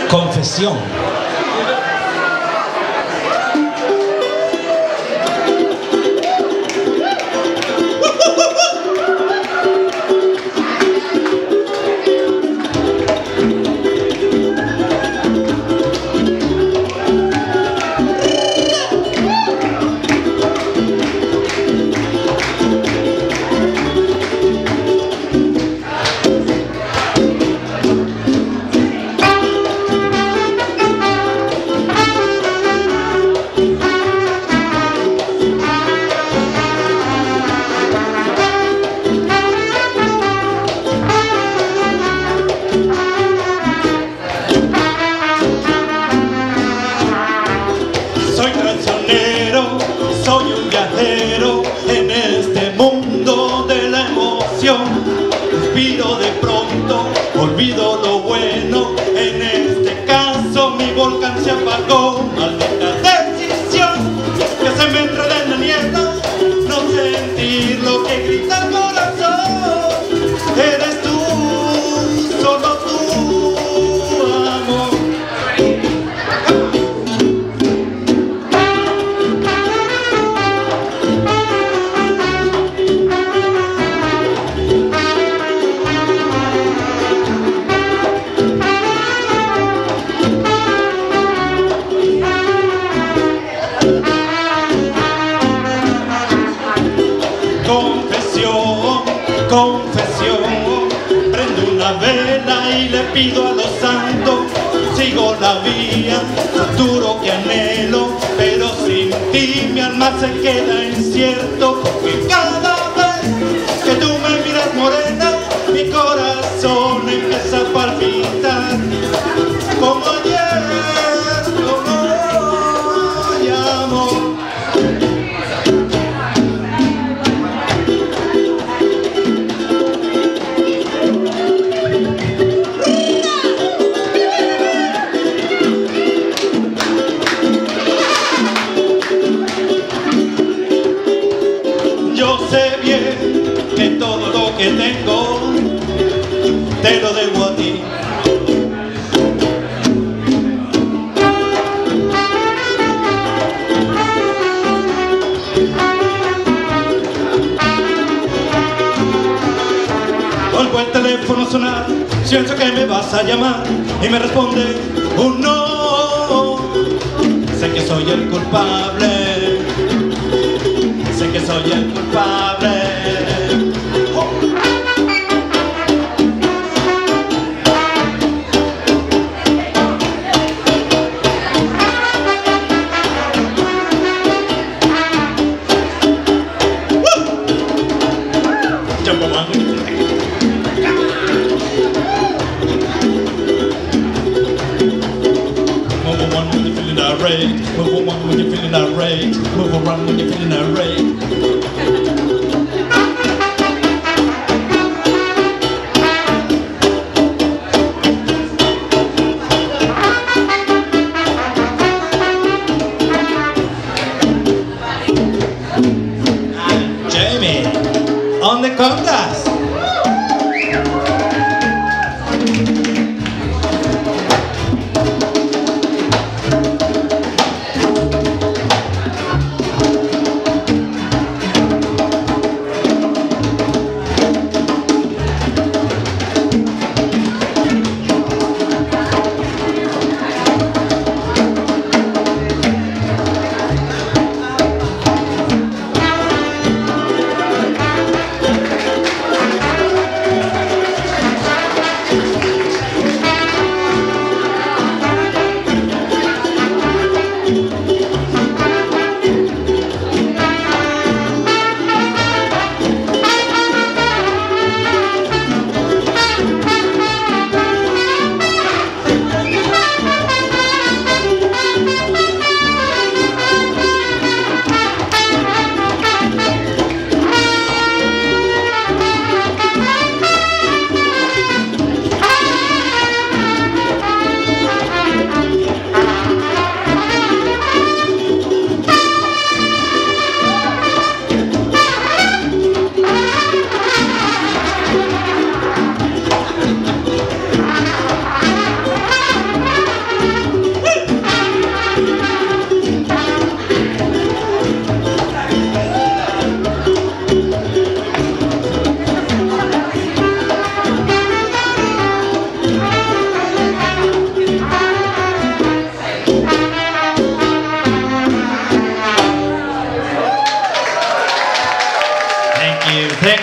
Confesión. Soy traicionero, soy un viajero en este mundo de la emoción. Respiro de pronto, olvido lo bueno, en este caso mi volcán se apagó. Maldita decisión, que se me enreda en la niebla, no sentir lo que grita el corazón. Eres tú, solo tú, amor. Confesión, confesión, prendo una vela y le pido a los santos, sigo la vía, futuro que anhelo, pero sin ti mi alma se queda incierto, porque cada vez que tú me miras morena, mi corazón empieza a palpitar, como ayer, como hoy, amor. Yo sé bien que todo lo que tengo te lo debo a ti. Oigo el teléfono sonar, siento que me vas a llamar y me responde un no. Sé que soy el culpable. Sé que soy el culpable. Move on when you're feeling irate. Move on when you're feeling irate. Move around when you're feeling irate.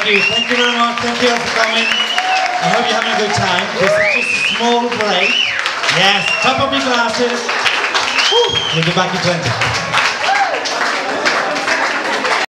Thank you very much. Thank you all for coming. I hope you're having a good time. This is just a small break. Yes, top up your glasses. Woo. We'll be back in 20.